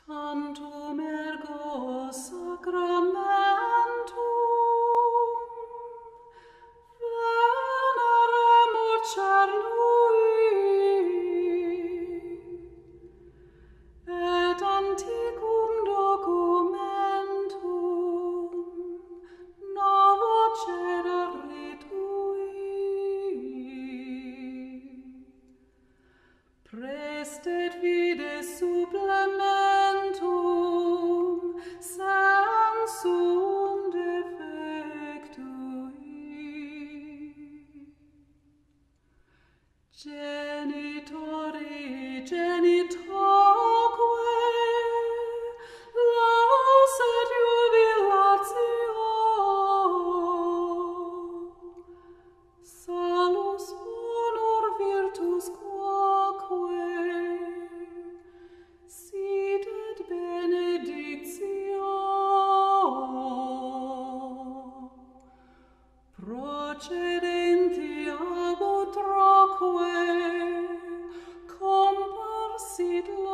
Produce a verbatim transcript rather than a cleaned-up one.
Tantum ergo sacramentum veneremur cernui, et antiquum documentum novo cedere tui. Prestet vide supplementum sensum defectui. Genitori genitoque laus et jubilatio, salus honor virtus quoque sit et benedictio procedenti ab utroque comparsit